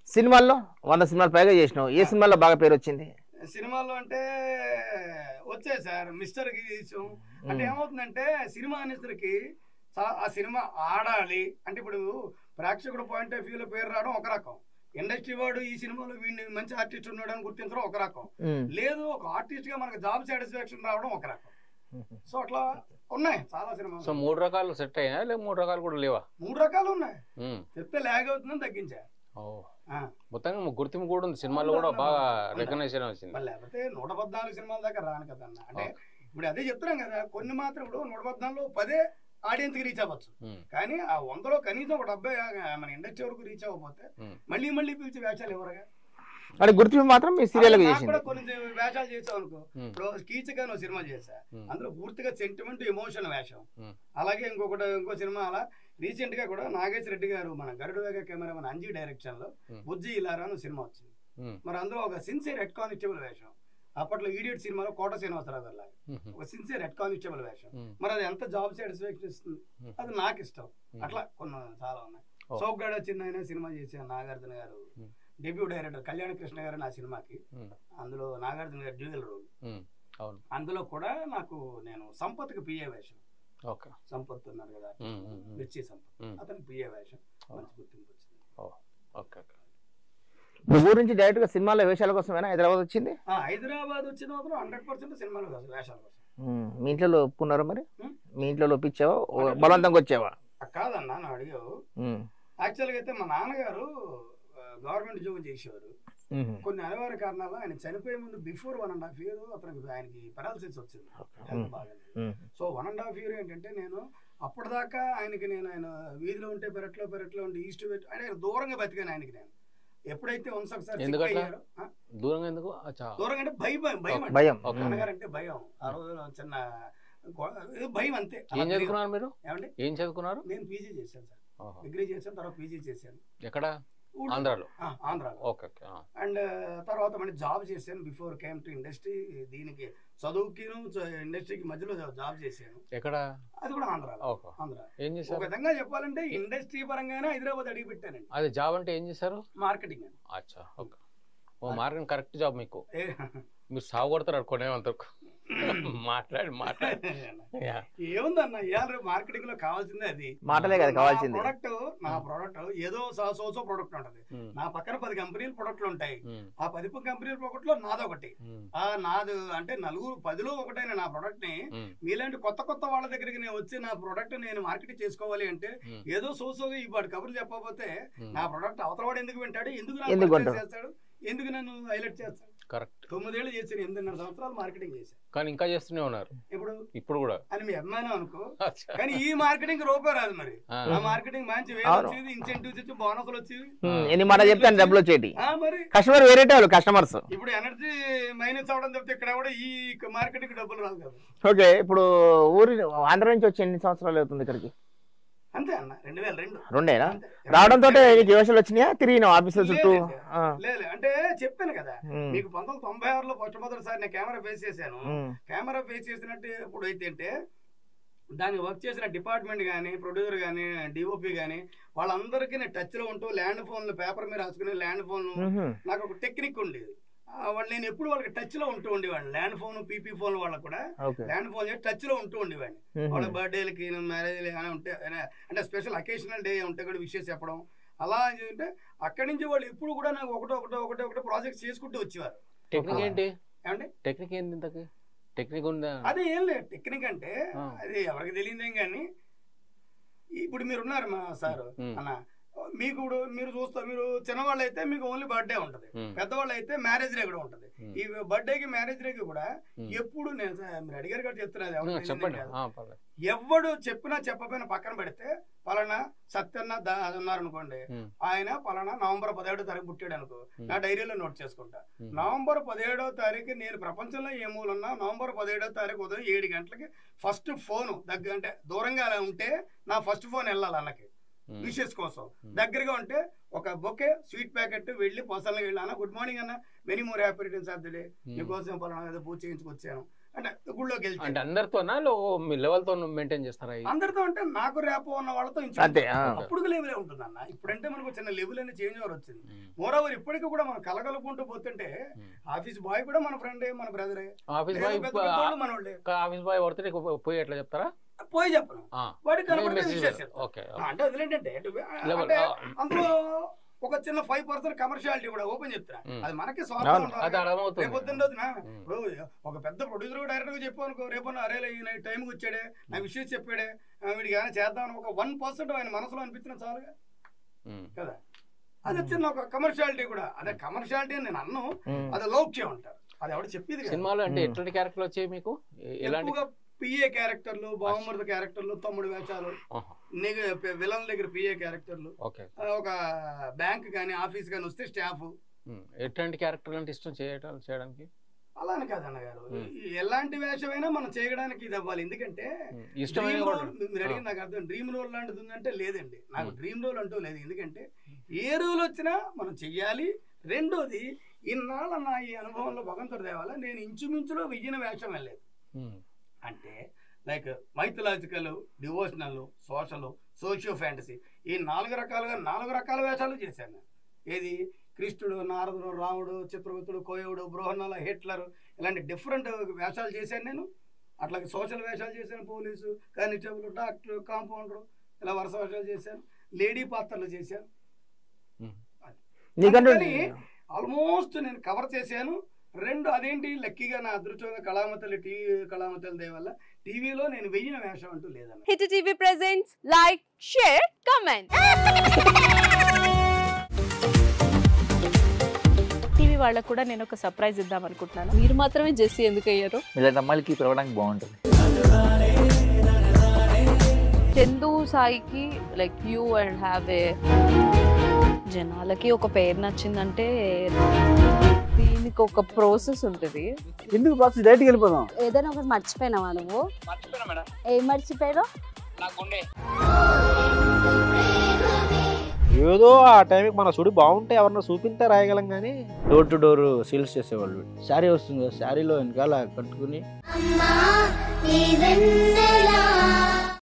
సినిమాల్లో 100 సినిమాలు పైగా చేసినావు. ఏ సినిమాలో బాగా పేరు వచ్చింది? సినిమాల్లో అంటే వచ్చాయి సార్. మిస్టర్ గీసు అంటే ఏమవుతుందంటే సినిమా అనేసరికి ఆ సినిమా ఆడాలి అంటే ఇప్పుడు ప్రేక్షకుడు పాయింట్ ఆఫ్ వ్యూలో పేరు రావడం ఒక రకం, ఇండస్ట్రీ వాడు ఈ సినిమాలో వీడిని మంచి ఆర్టిస్ట్ ఉన్నాడు అని గుర్తించడం ఒక రకం, లేదు ఒక ఆర్టిస్ట్ గా మనకు జాబ్ సాటిస్ఫాక్షన్ రావడం ఒక రకం. సో అట్లా ఉన్నాయి చాలా సినిమాలు. సో 3 రకాలు సెట్ అయినా లేదా 3 రకాలు కూడా లేవా? 3 రకాలు ఉన్నాయి. చెప్తే లాగ్ అవుతుందని తగ్గించా. మొత్తంగా గుర్తింపు కూడా ఉంది, సినిమాలో కూడా బాగా రికగ్నైజేషన్ వచ్చింది. లేకపోతే 114 సినిమాల దాకా రాను కదన్న. అంటే ఇప్పుడు అదే చెప్తున్నాం కదా, కొన్ని మాత్రం ఇప్పుడు 114లో 10 ఆడియన్స్ కి రీచ్ అవ్వచ్చు, కానీ ఆ 100లో కనీసం ఒక 70 మన ఇండస్ట్రీ వరకు రీచ్ అవ్వకపోతే మళ్ళీ మళ్ళీ పిలిచి వేషాలు ఎవరుగా అంటే గుర్తింపు మాత్రం మీ సీరియల్ కూడా కొన్ని వేషాలు చేసావు అనుకో. ఇప్పుడు కీచక నువ్వు సినిమా చేసా, అందులో పూర్తిగా సెంటిమెంట్ ఎమోషన్ వేషం. అలాగే ఇంకో సినిమా అలా రీసెంట్ గా కూడా నాగేశ్వర రెడ్డి గారు మన గరుడు వేగ కెమెరా మన అంజీ డైరెక్షన్ లో బుజ్జి ఇలారా అని సినిమా వచ్చింది. మరి అందులో ఒక సిన్సియర్ హెడ్ కానిస్టేబుల్ వేషం. అప్పట్లో ఈడియట్ సినిమాలో కోట శ్రీనివాసరావు గారు లాగా ఒక సిన్సియర్ హెడ్ కానిస్టేబుల్ వేషం. మరి అది ఎంత జాబ్ సాటిస్ఫాక్షన్ ఇస్తుంది, అది నాకు ఇష్టం. అట్లా కొన్ని చాలా ఉన్నాయి. సోగ్గాడ చిన్న సినిమా చేశాను, నాగార్జున గారు డెబ్యూ డైరెక్టర్ కళ్యాణ కృష్ణ గారు నా సినిమాకి. అందులో నాగార్జున గారు డ్యూయల్ రోల్. అందులో కూడా నాకు నేను సంపత్కి పిఏ వేషం. సంపత్ ఉన్నారు కదా, మిర్చి సంపత్, అతనికి పిఏ వేషం. మంచి గుర్తింపు వచ్చింది. ఊరు నుంచి డైరెక్ట్ గా సినిమాలో వేషాల కోసమేనా హైదరాబాద్ వచ్చింది? హైదరాబాద్ వచ్చిన మాత్రం 100% సినిమాలో వేషాల కోసం. మీ ఇంట్లో ఒప్పుకున్నారా? మరి మీ ఇంట్లో ఒప్పించావా, బలవంతంగా వచ్చావా? కాదన్నా, నా అడిగావు. యాక్చువల్గా అయితే మా నాన్నగారు గవర్నమెంట్ ఉద్యోగం చేసేవారు. కొన్ని అనివార్య కారణాలు ఆయన చనిపోయే ముందు బిఫోర్ 1.5 years అతనికి ఆయనకి పెరాలసిస్ వచ్చింది, హెల్త్ బాగాలేదు. సో 1.5 years ఏంటంటే నేను అప్పటిదాకా ఆయన వీధిలో ఉంటే పెరట్లో ఉంటే ఈస్ట్ ఆయన దూరంగా బతికాను ఆయనకి. నేను ఎప్పుడైతే ఒకసారి దూరంగా ఎందుకు దూరంగా అంటే భయం నాన్నగారంటే భయం. ఆ రోజు చిన్న భయం అంతే. ఏం చదువుకున్నారు మీరు? ఏం చదువుకున్నారు? నేను పీజీ చేశాను సార్, డిగ్రీ చేశాను, తర్వాత పీజీ చేశాను. ఎక్కడ? ఆంధ్రాలో. అండ్ తర్వాత మళ్ళీ జాబ్ చేశాను బిఫోర్ కేమ్ టు ఇండస్ట్రీ. దీనికి చదువుకి ఇండస్ట్రీకి మధ్యలో జాబ్ చేశాను. ఎక్కడ? అది కూడా ఆంధ్రాలో. ఏం చేశారు? ఒక విధంగా చెప్పాలంటే ఇండస్ట్రీ పరంగానే హైదరాబాద్ అడిగి పెట్టానండి. అది జాబ్ అంటే ఏం చేశారు? మార్కెటింగ్. అచ్చా, ఓకే. ఓ మార్కెటింగ్ కరెక్ట్ జాబ్ మీకు. మీరు సాగు కొడతారు అనుకోనేమంతకు మాట్లాడి ఏముందన్న, ఇవాళ మార్కెటింగ్ లో కావాల్సిందే అది మాటలే కదా కావాల్సింది. నా ప్రోడక్ట్ ఏదో సో ప్రోడక్ట్ ఉంటది, నా పక్కన 10 కంపెనీల ప్రోడక్ట్లు ఉంటాయి. ఆ 10 కంపెనీల ప్రోడక్ట్ లో నాదొకటి. నాది అంటే 10లో ఒకటైన నా ప్రోడక్ట్ ని మీలాంటి కొత్త వాళ్ళ దగ్గరికి నేను వచ్చి నా ప్రోడక్ట్ నేను మార్కెటింగ్ చేసుకోవాలి అంటే ఏదో సోసోగా ఈ వాడు కబుర్లు చెప్పకపోతే నా ప్రోడక్ట్ అవతల వాడు ఎందుకు వింటాడు, ఎందుకు చేస్తాడు, ఎందుకు నన్ను హైలైట్ చేస్తాడు? కరెక్ట్. 9 ఏళ్ళు చేశాను, 8.5 సంవత్సరాలు మార్కెటింగ్ చేశాను. కానీ ఇంకా చేస్తూనే ఉన్నారు ఇప్పుడు కూడా అని మీ అభిమానం అనుకో. కానీ ఈ మార్కెటింగ్ రూపాయి రాదు. మరి ఆ మార్కెటింగ్ మంచి వచ్చేది, ఇన్సెంటివ్స్ వచ్చి, బోనస్లు వచ్చేవి, ఎన్ని మాట చెప్తాను డబ్బులు వచ్చేటి. మరి కస్టమర్ వేరే కస్టమర్స్ ఇప్పుడు ఎనర్జీ మైనస్ అవడం చెప్తే ఇక్కడ కూడా ఈ మార్కెటింగ్ డబ్బులు రాదు కదా. ఓకే, ఇప్పుడు ఆంధ్ర నుంచి వచ్చి ఎన్ని సంవత్సరాలు అవుతుంది ఇక్కడికి? అంతే అన్న, 2002. రెండేనా? రావడంతో నీకు యోచనలు వచ్చినాయా? తిరిగిన ఆఫీసుల చుట్టూ? లేదు అంటే చెప్పాను కదా మీకు 1996లో మొట్టమొదటిసారి నేను కెమెరా ఫేస్ చేశాను. కెమెరా ఫేస్ చేసినట్టు ఇప్పుడు అయితే అంటే దానికి వర్క్ చేసిన డిపార్ట్మెంట్ కానీ, ప్రొడ్యూసర్ కానీ, డిఓపి కానీ వాళ్ళందరికీ నేను టచ్ లో ఉంటూ ల్యాండ్ ఫోన్లు పేపర్ మీద రాసుకునే ల్యాండ్ ఫోన్ నాకు ఒక టెక్నిక్ ఉండేది. వాళ్ళు నేను ఎప్పుడు వాళ్ళకి టచ్ లో ఉంటూ ఉండేవాడిని. ల్యాండ్ ఫోన్, పీపీ ఫోన్ వాళ్ళకు కూడా ల్యాండ్ ఫోన్ చేసి టచ్ లో ఉంటూ ఉండేవాడిని. వాళ్ళ బర్త్డేలకి, మ్యారేజ్ ఏమైనా ఉంటే అంటే స్పెషల్ అకేషనల్ డే ఉంటే కూడా విషెస్ చెప్పడం. అలా అంటే అక్కడి నుంచి వాళ్ళు ఎప్పుడు కూడా నాకు ఒకటే ప్రాజెక్ట్ చేసుకుంటూ వచ్చేవారు. టెక్నిక్ ఏంటి? టెక్నిక్ ఏంటి? టెక్నిక్ ఉందా? అదే ఏం లేదు. టెక్నిక్ అంటే అది ఎవరికి తెలియదేం కానీ ఇప్పుడు మీరు ఉన్నారు మా సార్ అన్న, మీకు మీరు చూస్తారు, మీరు చిన్నవాళ్ళు అయితే మీకు ఓన్లీ బర్త్డే ఉంటది, పెద్దవాళ్ళు అయితే మ్యారేజ్ డే కూడా ఉంటది. ఈ బర్త్డేకి మ్యారేజ్ డేకి కూడా ఎప్పుడు నేను మీరు అడిగారు కాబట్టి చెప్తున్నది, ఎవడు చెప్పినా చెప్పపోయినా పక్కన పెడితే పలానా సత్యన్న ఉన్నారనుకోండి, ఆయన పలానా నవంబర్ 17వ తారీఖు పుట్టాడు అనుకో, నా డైరీలో నోట్ చేసుకుంటా. నవంబర్ 17వ తారీఖు నేను ప్రపంచంలో ఏ మూలన్నా నవంబర్ 17వ తారీఖు ఉదయం 7 గంటలకి ఫస్ట్ ఫోన్ దగ్గర అంటే దూరంగా ఉంటే నా ఫస్ట్ ఫోన్ వెళ్ళాలి అన్నకి విషెస్ కోసం. దగ్గరగా ఉంటే ఒక బొకే స్వీట్ ప్యాకెట్ వెళ్ళి పర్సనల్గా వెళ్ళి, అన్న గుడ్ మార్నింగ్ అన్న, many more happy returns of the day, మీకోసం పలానా ఏదో పూజ చేయించుకొచ్చాను అంటే గుళ్ళోకి వెళ్తే అంటే అందరితోనా మీ లెవెల్ తో మెయింటైన్ చేస్తారా అందరితో అంటే నాకు రేపో ఉన్న వాళ్ళతో అంతే, అప్పుడు లెవెల్ ఉంటుందన్న. ఇప్పుడంటే మనకు చిన్న లెవెల్ అనేది చేంజ్ ఓవర్ వచ్చింది. మోర్ ఓవర్ ఇప్పటికీ కూడా మనం కలగలుపుకుంటూ పోతుంటే ఆఫీస్ బాయ్ కూడా మన ఫ్రెండే, మన బ్రదరే. ఆఫీస్ బాయ్ వర్త్ పోయి ఎట్లా చెప్తారా? పోయి చెప్పను, వాడికి కనబడితే అంటే అదేంటంటే అందులో ఒక చిన్న 5% కమర్షియాలిటీ కూడా ఓపెన్ చెప్తున్నా. అది మనకి స్వార్థం. ఇప్పుడు ఒక పెద్ద ప్రొడ్యూసర్ డైరెక్టర్ గా చెప్పాను అనుకో, రేపు అరే టైంకి వచ్చాడే, నాకు విషయం చెప్పాడే, వీడికి ఏమైనా చేద్దామని ఒక 1% ఆయన మనసులో అనిపించిన చాలుగా కదా. అది చిన్న ఒక కమర్షియాలిటీ కూడా. అదే కమర్షియాలిటీ అని నేను అన్ను, అది లౌక్యం అంటారు. అది ఎవరు చెప్పేది సినిమాలో. అంటే ఎట్లాంటి క్యారెక్టర్లు వచ్చాయి మీకు? ఎక్కువగా పిఏ క్యారెక్టర్లు, బావమరుది క్యారెక్టర్లు, తమ్ముడు వేషాలు, విలన్ దగ్గర పిఏ క్యారెక్టర్లు, ఒక బ్యాంక్ కానీ ఆఫీస్ కానీ వస్తే స్టాఫ్. ఎట్లాంటి క్యారెక్టర్లు అంటే ఇష్టం చేయడానికి? అలా అని కాదన్న గారు, ఎలాంటి వేషమైనా మనం చేయడానికి ఇది అవ్వాలి. ఎందుకంటే మీరు అడిగిన నాకు అర్థం డ్రీమ్ రోల్ లాంటిది ఉందంటే లేదండి, నాకు డ్రీమ్ రోల్ అంటూ లేదు. ఎందుకంటే ఏ రోల్ వచ్చినా మనం చెయ్యాలి. రెండోది, ఇన్నాళ్ళ నా ఈ అనుభవంలో భగవంతుడి దేవాల నేను ఇంచుమించులో వెయ్యిన వేషం వెళ్ళలేదు. అంటే like mythological, devotional, socio fantasy, ఈ 4 రకాల వేషాలు చేశాను. ఏది కృష్ణుడు, నారదుడు, రాముడు, చిత్రగుప్తుడు, కోయవుడు, బృహన్నల, హిట్లర్, ఇలాంటి డిఫరెంట్ వేషాలు చేశాను నేను. అట్లాగే సోషల్ వేషాలు చేశాను, పోలీసు, కానిస్టేబుల్, డాక్టర్, కాంపౌండర్, ఇలా వరుస వేషాలు చేశాను. లేడీ పాత్రలు చేశాను. ఆల్మోస్ట్ నేను కవర్ చేశాను. రెండు అదేంటి లక్కీగా నా అదృష్టంగా కళామతల్లి దయ వల్ల టీవీలో నేను వెయ్యిన వేషం అంటూ లేదన్న. Hit TV presents like, share, comment. TV వాళ్ళకు కూడా నేను ఒక సర్ప్రైజ్ ఇద్దాం అనుకుంటున్నాను. మీరు మాత్రమే జెస్సీ ఎందుకు అయ్యారు? ఇలాంటి అమ్మాయిలకి పిలవడానికి బాగుంటుంది. చందు సాయికి like you and have a జనాలకి ఒక పేరు నచ్చిందంటే దీనికి ఒక ప్రాసెస్ ఉంటుంది. ఎందుకు ప్రాసెస్? డైరెక్ట్‌గా వెళ్ళిపోదాం. ఏదైనా ఒకటి మర్చిపోయినావా నువ్వు? మర్చిపోయినా మేడం. ఏం మర్చిపోయావు? నా గుండె. ఏదో ఆ టైంకి మన సుడి బాగుంటే ఎవరన్నా చూపిస్తే రాయగలం కానీ డోర్ టు డోర్ సేల్స్ చేసేవాళ్ళు. శారీ వస్తుంది, శారీలో వెనకాల కట్టుకుని